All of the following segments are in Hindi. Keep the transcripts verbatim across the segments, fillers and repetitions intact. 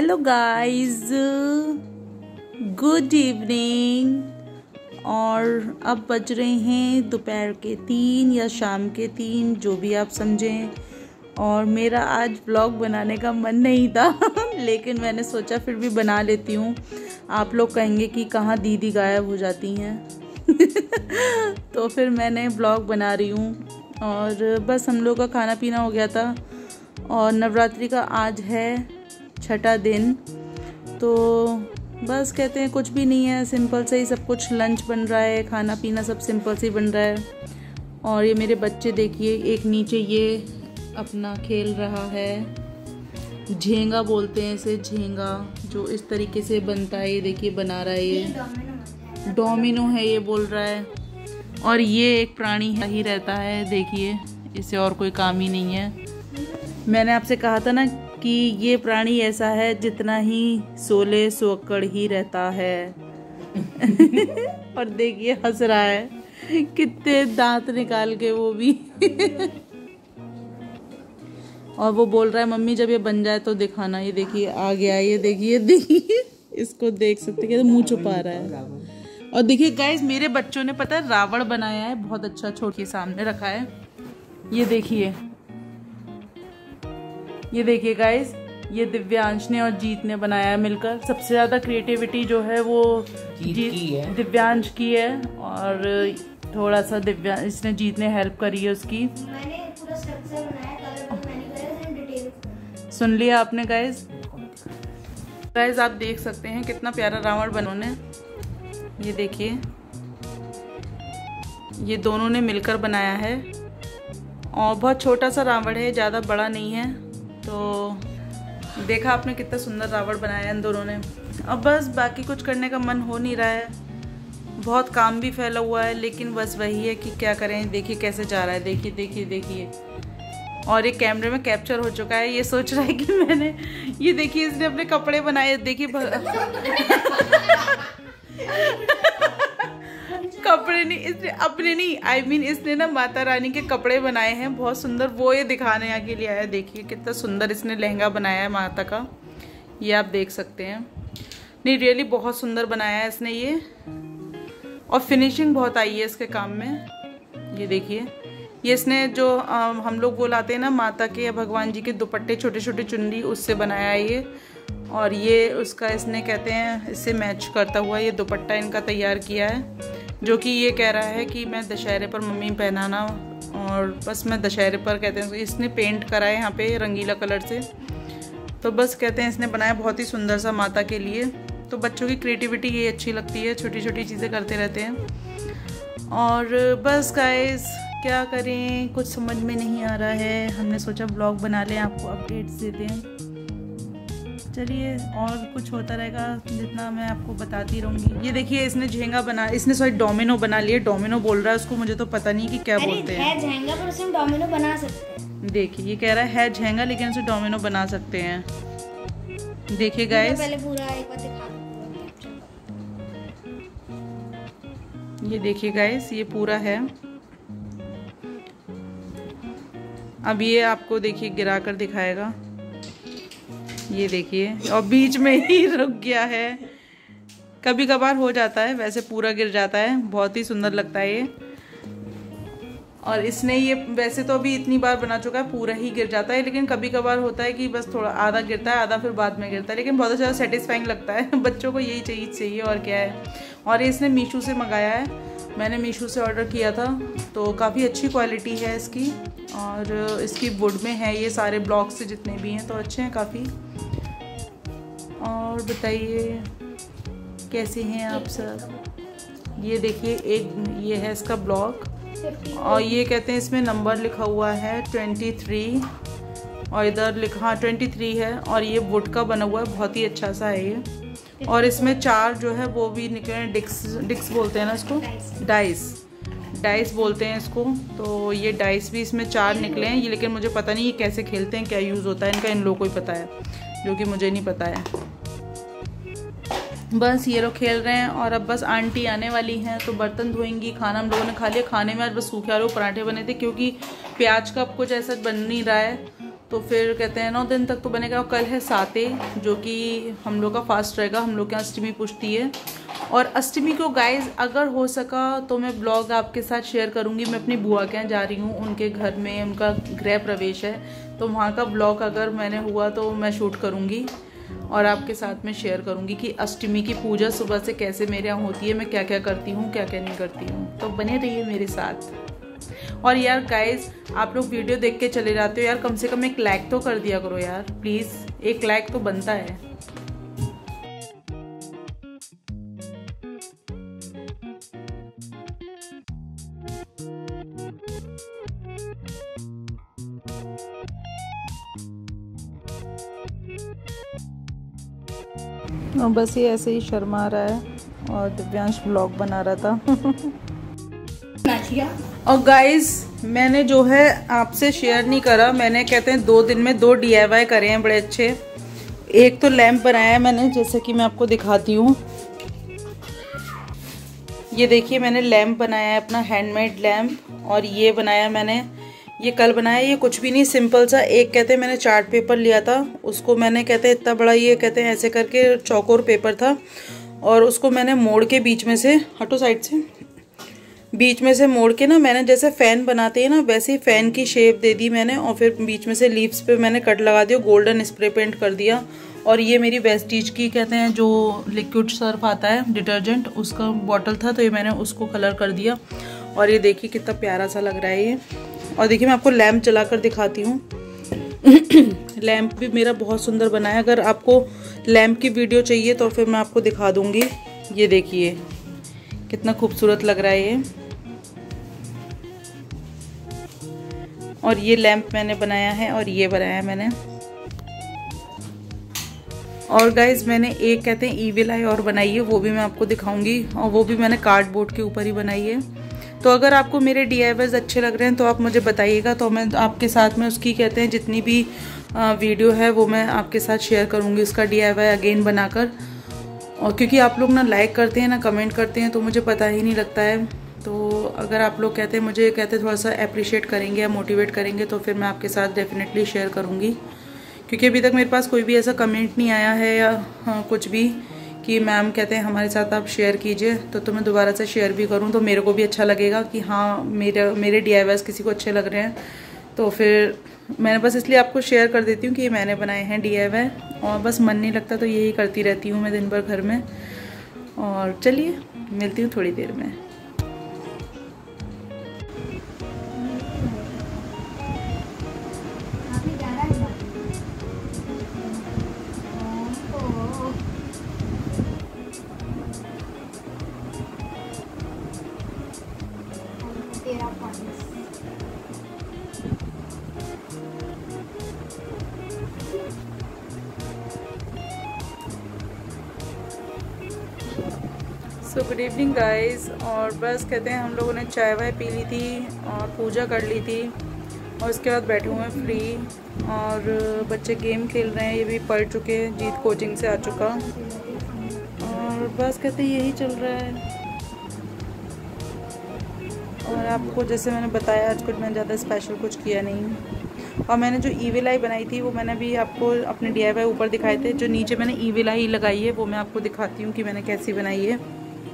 Hello guys, good evening. और अब बज रहे हैं दोपहर के तीन या शाम के तीन, जो भी आप समझें। और मेरा आज व्लॉग बनाने का मन नहीं था लेकिन मैंने सोचा फिर भी बना लेती हूँ। आप लोग कहेंगे कि कहाँ दीदी गायब हो जाती हैं तो फिर मैंने व्लॉग बना रही हूँ। और बस हम लोग का खाना पीना हो गया था और नवरात्रि का आज है छठा दिन, तो बस कहते हैं कुछ भी नहीं है, सिंपल से ही सब कुछ। लंच बन रहा है, खाना पीना सब सिंपल से ही बन रहा है। और ये मेरे बच्चे देखिए, एक नीचे ये अपना खेल रहा है, झेंगा बोलते हैं इसे, झेंगा जो इस तरीके से बनता है। ये देखिए बना रहा है, ये डोमिनो है ये बोल रहा है। और ये एक प्राणी ही रहता है, देखिए इसे और कोई काम ही नहीं है। मैंने आपसे कहा था ना कि ये प्राणी ऐसा है जितना ही सोले सोकड़ ही रहता है और देखिए हंस रहा है, कितने दांत निकाल के वो भी और वो बोल रहा है मम्मी जब ये बन जाए तो दिखाना। ये देखिए आ गया, ये देखिए देखिए इसको देख सकते हैं, मुंह छुपा रहा है। और देखिए गाइस, मेरे बच्चों ने पता है रावण बनाया है, बहुत अच्छा, छोड़ के सामने रखा है। ये देखिए, ये देखिए गाइस, ये दिव्यांश ने और जीत ने बनाया है मिलकर। सबसे ज्यादा क्रिएटिविटी जो है वो जीत की है, दिव्यांश की है। और थोड़ा सा दिव्यांश इसने जीत ने हेल्प करी है उसकी। मैंने पूरा स्ट्रक्चर बनाया, कलर वर्क मैंने करा, एंड डिटेल। सुन लिया आपने गाइस। गाइस आप देख सकते हैं कितना प्यारा रावण बनोने। ये देखिए, ये दोनों ने मिलकर बनाया है और बहुत छोटा सा रावण है, ज़्यादा बड़ा नहीं है। तो देखा आपने कितना सुंदर रावण बनाया इन दोनों ने। अब बस बाकी कुछ करने का मन हो नहीं रहा है, बहुत काम भी फैला हुआ है, लेकिन बस वही है कि क्या करें। देखिए कैसे जा रहा है, देखिए देखिए देखिए। और ये कैमरे में कैप्चर हो चुका है, ये सोच रहा है कि मैंने, ये देखिए इसने अपने कपड़े बनाए, देखिए कपड़े नहीं, इसने अपने नहीं, आई I मीन mean, इसने ना माता रानी के कपड़े बनाए हैं बहुत सुंदर, वो ये दिखाने के लिए आया। देखिए कितना सुंदर इसने लहंगा बनाया है माता का, ये आप देख सकते हैं। नहीं रियली बहुत सुंदर बनाया है इसने ये, और फिनिशिंग बहुत आई है इसके काम में। ये देखिए, ये इसने जो आ, हम लोग वो लाते हैं ना माता के या भगवान जी के दुपट्टे, छोटे छोटे चुनरी, उससे बनाया है ये। और ये उसका इसने कहते हैं इससे मैच करता हुआ ये दुपट्टा इनका तैयार किया है, जो कि ये कह रहा है कि मैं दशहरे पर मम्मी पहनाना। और बस मैं दशहरे पर कहते हैं, इसने पेंट करा है यहाँ पे रंगीला कलर से। तो बस कहते हैं इसने बनाया बहुत ही सुंदर सा माता के लिए। तो बच्चों की क्रिएटिविटी ये अच्छी लगती है, छोटी छोटी चीज़ें करते रहते हैं। और बस गाइस क्या करें, कुछ समझ में नहीं आ रहा है, हमने सोचा ब्लॉग बना लें, आपको अपडेट्स दे दें। चलिए, और कुछ होता रहेगा जितना मैं आपको बताती रहूँगी। ये देखिए इसने झेंगा बना, इसने सॉरी डोमिनो बना लिया। डोमिनो बोल रहा है उसको, मुझे तो पता नहीं कि क्या बोलते हैं। है झेंगा, पर उसमें डोमिनो बना सकते हैं। देखिए ये कह रहा है झेंगा, लेकिन उसे डोमिनो बना सकते हैं। देखिए गाइस, पहले पूरा एक बार दिखा। ये देखिए गाइस, ये पूरा है। अब ये आपको देखिए गिरा कर दिखाएगा, ये देखिए, और बीच में ही रुक गया है। कभी कभार हो जाता है, वैसे पूरा गिर जाता है, बहुत ही सुंदर लगता है ये। और इसने ये वैसे तो अभी इतनी बार बना चुका है, पूरा ही गिर जाता है, लेकिन कभी कभार होता है कि बस थोड़ा आधा गिरता है, आधा फिर बाद में गिरता है, लेकिन बहुत ज़्यादा सेटिस्फाइंग लगता है। बच्चों को यही चाहिए चाहिए और क्या है। और ये इसने मीशो से मंगाया है, मैंने मीशो से ऑर्डर किया था, तो काफ़ी अच्छी क्वालिटी है इसकी। और इसकी वुड में है, ये सारे ब्लॉक्स से जितने भी हैं तो अच्छे हैं काफ़ी। और बताइए कैसे हैं आप सब। ये देखिए एक ये है इसका ब्लॉक, और ये कहते हैं इसमें नंबर लिखा हुआ है ट्वेंटी थ्री, और इधर लिखा हाँ ट्वेंटी थ्री है। और ये वुड का बना हुआ है, बहुत ही अच्छा सा है ये। और इसमें चार जो है वो भी निकले, डिक्स डिक्स बोलते हैं ना इसको, डाइस डाइस बोलते हैं इसको। तो ये डाइस भी इसमें चार निकले हैं ये, लेकिन मुझे पता नहीं ये कैसे खेलते हैं, क्या यूज़ होता है इनका, इन लोगों को ही पता है, जो कि मुझे नहीं पता है। बस ये लोग खेल रहे हैं। और अब बस आंटी आने वाली हैं तो बर्तन धोएंगी। खाना हम लोगों ने खा लिया, खाने में आज बस सूखे आलू पराठे बने थे, क्योंकि प्याज का अब कुछ ऐसा बन नहीं रहा है। तो फिर कहते हैं नौ दिन तक तो बनेगा। और कल है साते, जो कि हम लोग का फास्ट रहेगा। हम लोग के यहाँ अष्टमी पूछती है। और अष्टमी को गाइज अगर हो सका तो मैं ब्लॉग आपके साथ शेयर करूँगी। मैं अपनी बुआ के यहाँ जा रही हूँ, उनके घर में उनका गृह प्रवेश है, तो वहाँ का ब्लॉग अगर मैंने हुआ तो मैं शूट करूँगी और आपके साथ में शेयर करूँगी कि अष्टमी की पूजा सुबह से कैसे मेरे यहाँ होती है, मैं क्या क्या करती हूँ, क्या क्या नहीं करती हूँ। तो बने रहिए मेरे साथ। और यार गाइज, आप लोग वीडियो देख के चले जाते हो यार, कम से कम एक लाइक तो कर दिया करो यार प्लीज़, एक लाइक तो बनता है। और बस ये ऐसे ही शर्मा रहा है और दिव्यांश ब्लॉग बना रहा था। और गाइज, मैंने जो है आपसे शेयर नहीं करा, मैंने कहते हैं दो दिन में दो डी आई वाई करे हैं बड़े अच्छे। एक तो लैंप बनाया है मैंने, जैसे कि मैं आपको दिखाती हूँ। ये देखिए मैंने लैंप बनाया है अपना, हैंडमेड लैंप। और ये बनाया मैंने, ये कल बनाया। ये कुछ भी नहीं, सिंपल सा एक कहते हैं मैंने चार्ट पेपर लिया था, उसको मैंने कहते हैं इतना बड़ा, ये कहते हैं ऐसे करके चौकोर पेपर था, और उसको मैंने मोड़ के बीच में से, हटो साइड से, बीच में से मोड़ के ना मैंने जैसे फ़ैन बनाते हैं ना वैसे ही फ़ैन की शेप दे दी मैंने। और फिर बीच में से लीव्स पे मैंने कट लगा दिया, गोल्डन स्प्रे पेंट कर दिया। और ये मेरी वेस्टीज की कहते हैं जो लिक्विड सर्फ आता है डिटर्जेंट, उसका बॉटल था, तो ये मैंने उसको कलर कर दिया। और ये देखिए कितना प्यारा सा लग रहा है ये। और देखिए मैं आपको लैंप जला कर दिखाती हूँ। लैंप भी मेरा बहुत सुंदर बना है। अगर आपको लैंप की वीडियो चाहिए तो फिर मैं आपको दिखा दूँगी। ये देखिए कितना खूबसूरत लग रहा है ये। और ये लैंप मैंने बनाया है, और ये बनाया है मैंने। और गाइज मैंने एक कहते हैं ईविल आई और बनाई है, वो भी मैं आपको दिखाऊंगी। और वो भी मैंने कार्डबोर्ड के ऊपर ही बनाई है। तो अगर आपको मेरे डी आई वाईज़ अच्छे लग रहे हैं तो आप मुझे बताइएगा, तो मैं आपके साथ में उसकी कहते हैं जितनी भी वीडियो है वो मैं आपके साथ शेयर करूँगी, उसका डी आई वाई अगेन बनाकर। और क्योंकि आप लोग ना लाइक करते हैं ना कमेंट करते हैं, तो मुझे पता ही नहीं लगता है। तो अगर आप लोग कहते हैं मुझे कहते हैं थोड़ा सा अप्रिशिएट करेंगे या मोटिवेट करेंगे, तो फिर मैं आपके साथ डेफिनेटली शेयर करूँगी। क्योंकि अभी तक मेरे पास कोई भी ऐसा कमेंट नहीं आया है या हाँ, कुछ भी कि मैम कहते हैं हमारे साथ आप शेयर कीजिए, तो तो मैं दोबारा से शेयर भी करूँ तो मेरे को भी अच्छा लगेगा कि हाँ मेरे मेरे डी आई वाईज़ किसी को अच्छे लग रहे हैं। तो फिर मैंने बस इसलिए आपको शेयर कर देती हूँ कि ये मैंने बनाए हैं डी आई वाई। और बस मन नहीं लगता तो यही करती रहती हूँ मैं दिन भर घर में। और चलिए मिलती हूँ थोड़ी देर में। So good evening guys. और बस कहते हैं हम लोगों ने चाय वाय पी ली थी और पूजा कर ली थी, और उसके बाद बैठे हुए हैं फ्री। और बच्चे गेम खेल रहे हैं, ये भी पढ़ चुके हैं, जीत कोचिंग से आ चुका। और बस कहते हैं यही चल रहा है। और आपको जैसे मैंने बताया आज कुछ मैंने ज़्यादा स्पेशल कुछ किया नहीं। और मैंने जो ईविल आई बनाई थी वो मैंने भी आपको अपने डी आई वाई ऊपर दिखाए थे। जो नीचे मैंने ईविल आई लगाई है वो मैं आपको दिखाती हूँ कि मैंने कैसी बनाई है।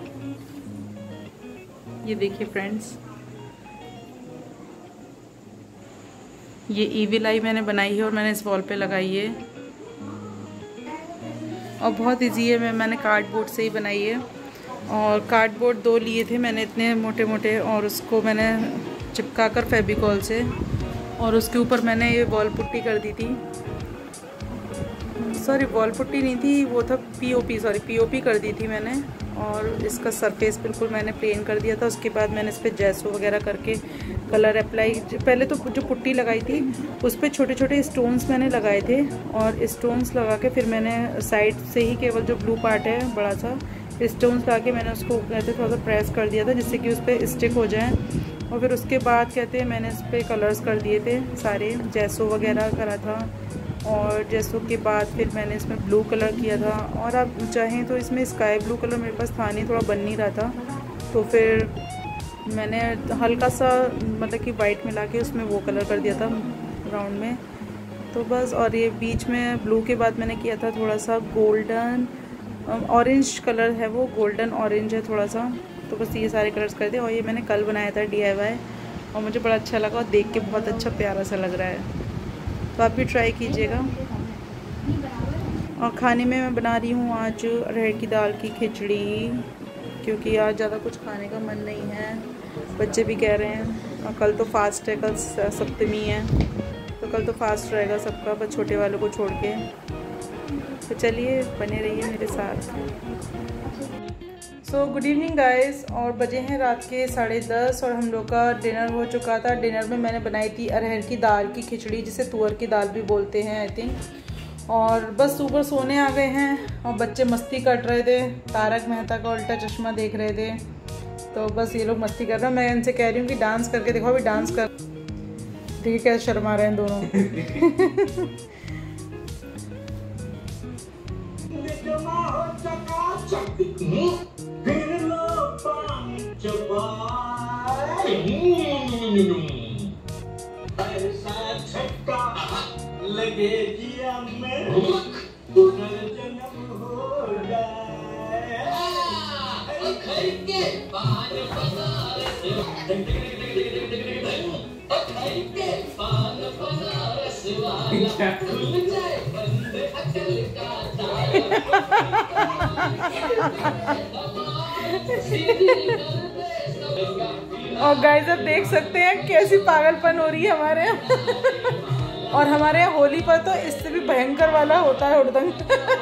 ये देखिए फ्रेंड्स, ये ईविल आई मैंने बनाई है और मैंने इस वॉल पे लगाई है। और बहुत इजी है, मैं मैंने कार्डबोर्ड से ही बनाई है। और कार्डबोर्ड दो लिए थे मैंने इतने मोटे मोटे, और उसको मैंने चिपका कर फेविकॉल से, और उसके ऊपर मैंने ये वॉल पुट्टी कर दी थी। सॉरी वॉल पुट्टी नहीं थी, वो था पीओपी, सॉरी पीओपी कर दी थी मैंने। और इसका सरफेस बिल्कुल मैंने प्लेन कर दिया था। उसके बाद मैंने इस पर जैसो वगैरह करके कलर अप्लाई, पहले तो जो पुट्टी लगाई थी उस पर छोटे छोटे स्टोन्स मैंने लगाए थे। और स्टोन्स लगा के फिर मैंने साइड से ही केवल जो ब्लू पार्ट है बड़ा सा स्टोन्स लगा के मैंने उसको कहते थोड़ा सा प्रेस कर दिया था जिससे कि उस पर स्टिक हो जाए। और फिर उसके बाद कहते हैं मैंने इस पर कलर्स कर दिए थे सारे, जैसो वगैरह करा था। और जैसो के बाद फिर मैंने इसमें ब्लू कलर किया था। और आप चाहें तो इसमें स्काई ब्लू कलर मेरे पास था नहीं, थोड़ा बन नहीं रहा था, तो फिर मैंने हल्का सा मतलब कि वाइट मिला के उसमें वो कलर कर दिया था राउंड में। तो बस, और ये बीच में ब्लू के बाद मैंने किया था थोड़ा सा गोल्डन ऑरेंज कलर है, वो गोल्डन ऑरेंज है थोड़ा सा। तो बस ये सारे कलर्स कर दिए, और ये मैंने कल बनाया था डी आई वाई, और मुझे बड़ा अच्छा लगा और देख के बहुत अच्छा प्यारा सा लग रहा है। तो आप भी ट्राई कीजिएगा। और खाने में मैं बना रही हूँ आज अरहर की दाल की खिचड़ी, क्योंकि आज ज़्यादा कुछ खाने का मन नहीं है, बच्चे भी कह रहे हैं। और कल तो फास्ट है, कल सप्तमी है, तो कल तो फास्ट रहेगा सबका, बस छोटे वालों को छोड़ के। तो चलिए बने रहिए मेरे साथ। सो गुड इवनिंग गाइस, और बजे हैं रात के साढ़े दस और हम लोग का डिनर हो चुका था। डिनर में मैंने बनाई थी अरहर की दाल की खिचड़ी, जिसे तुअर की दाल भी बोलते हैं आई थिंक। और बस ऊपर सोने आ गए हैं और बच्चे मस्ती कर रहे थे, तारक मेहता का उल्टा चश्मा देख रहे थे। तो बस ये लोग मस्ती कर रहे हैं। मैं इनसे कह रही हूँ कि डांस करके देखो, अभी डांस कर, देखिए कैसे शर्मा रहे हैं दोनों। और गाइस आप देख सकते हैं कैसी पागलपन हो रही है हमारे यहाँ। और हमारे यहाँ होली पर तो इससे भी भयंकर वाला होता है हुड़दंग।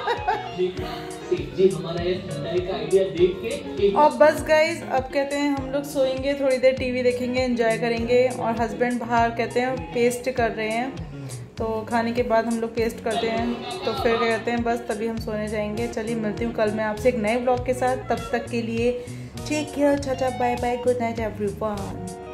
और बस गाइस अब कहते हैं हम लोग सोएंगे, थोड़ी देर टीवी देखेंगे, एंजॉय करेंगे। और हस्बैंड बाहर कहते हैं पेस्ट कर रहे हैं, तो खाने के बाद हम लोग पेस्ट करते हैं, तो फिर कहते हैं बस तभी हम सोने जाएंगे। चलिए मिलती हूँ कल मैं आपसे एक नए ब्लॉग के साथ, तब तक के लिए take care, tata bye bye, good night everyone.